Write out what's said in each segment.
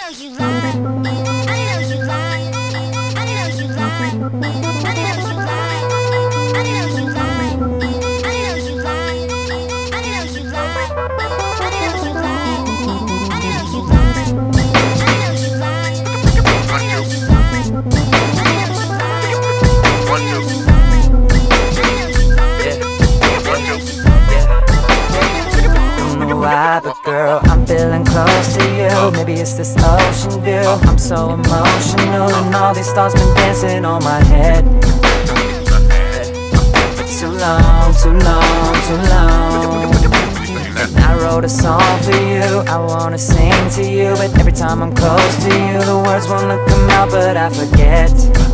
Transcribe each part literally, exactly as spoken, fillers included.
know you lie. I know you lie. I know you lie. I know you lie. I know you lie. I know you lie. I know you lie. I know you lie. I know you lie. I know you lie. I know you lie. One, two. Don't know why, but girl, I'm feeling close to you. Maybe it's this ocean view. I'm so emotional, and all these thoughts been dancing on my head. Too long, too long, too long. I wrote a song for you, I wanna sing to you, but every time I'm close to you, the words wanna come out, but I forget.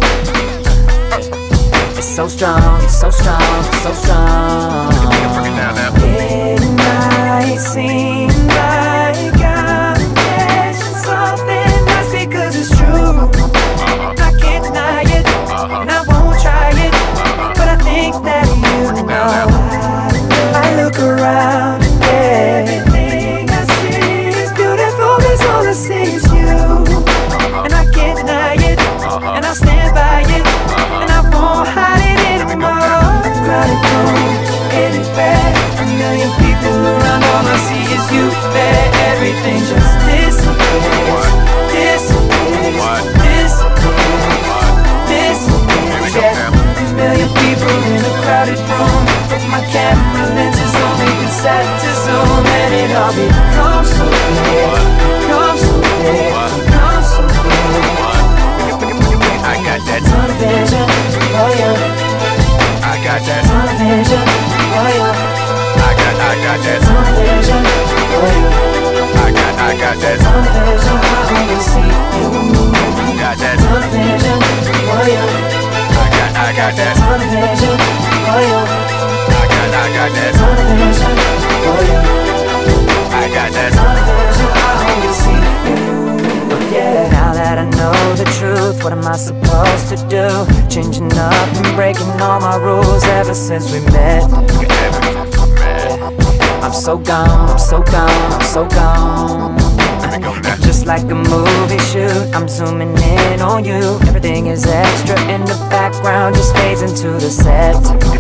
It's so strong, it's so strong, it's so strong. It might seem like I'm missing something nice because it's true. I can't deny it, and I won't try it, but I think that you know. I look around and everything I see is beautiful, cause all I see is you. And I can't deny it, and I'll stand by it, and I won't hide it anymore. Crowded room, anywhere, a million people around, all I see is you there. Everything just disappears, disappears, disappears, disappears. Yeah, a million people in a crowded room, with my camera lenses only been set to zoom, and it all becomes so clear, becomes so clear, becomes so clear. I got that tunnel vision, oh yeah. I got that tunnel vision, oh yeah. I got, I got that tunnel vision, oh yeah. I got, I got that tunnel vision, I only see you. Got that Tunnel vision, oh yeah. I got, I got that Tunnel vision, oh yeah. I got, I got that Tunnel vision, oh yeah. I got that Tunnel vision, I only see you. Yeah. Now that I know the truth, what am I supposed to do? Changing up and breaking all my rules ever since we met. I'm so gone, I'm so gone, I'm so gone. Just like a movie shoot, I'm zooming in on you. Everything is extra in the background, just fades into the set.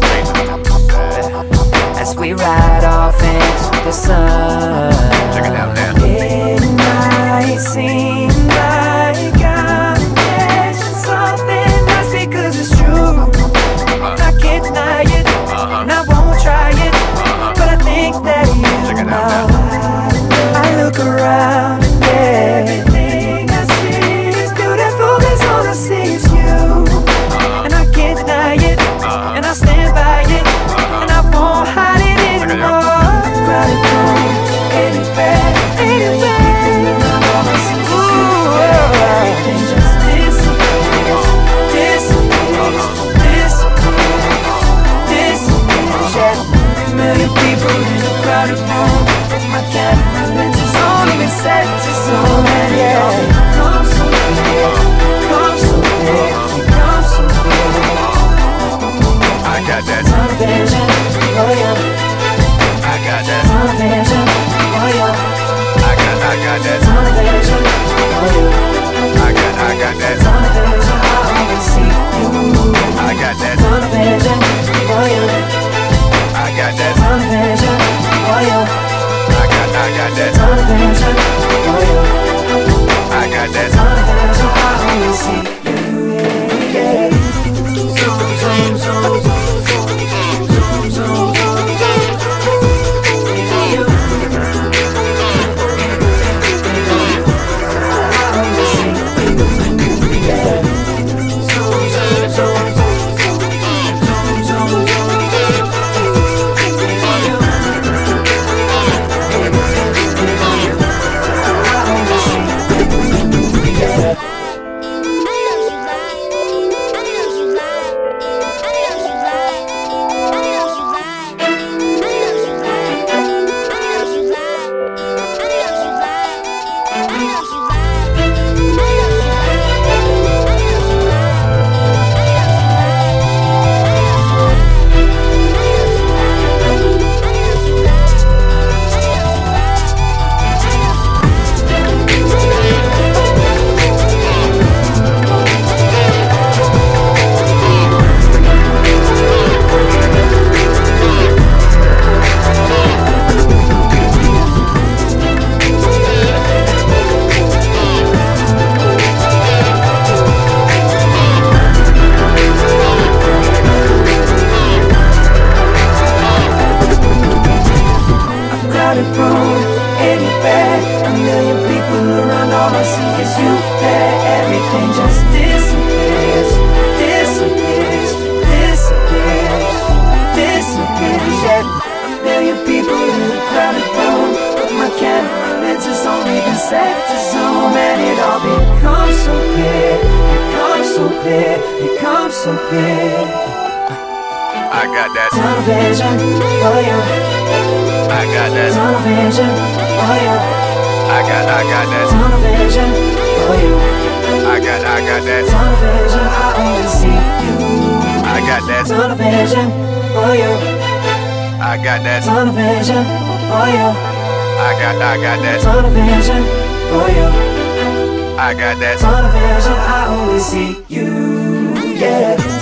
As we ride off into the sun. It might seem like I'm missing something nice because it's true. I can't deny it, and I won't try it, but I think that you know. I look around and everything I see is beautiful, cause all I see is you. And I can't deny it, and I stand by it, and I won't hide it anymore. Crowded room, anywhere, anywhere, all I see is you. Everything just disappears, disappears, disappears, disappears. Yeah, a million people in a crowded room, with my camera lenses only been set to zoom, and yeah, come so clear, come so clear, come so clear. I got that Tunnel vision, oh yeah. I got that Tunnel vision, oh yeah. I got, I got that Tunnel vision, oh yeah. I got, I got that Tunnel vision, I only see you. I got that Tunnel vision, oh yeah. I got that Tunnel vision, oh yeah. I got, I got that Tunnel vision, oh yeah. I got that Tunnel vision, I only see you. Yeah, yeah. Zoom, zoom, zoom, zoom, zoom, zoom, zoom. then it all becomes so clear, becomes so clear, becomes so clear. I got that. Tunnel vision for you. I got that. Tunnel vision for you. I got, I got that. Tunnel vision for you. I got, I got that. Tunnel vision, I only see you. I got that. Tunnel vision for you. I got that. Tunnel vision for you. I got, I got that. Tunnel vision for you. I got that. Tunnel vision, I only see you. Yeah.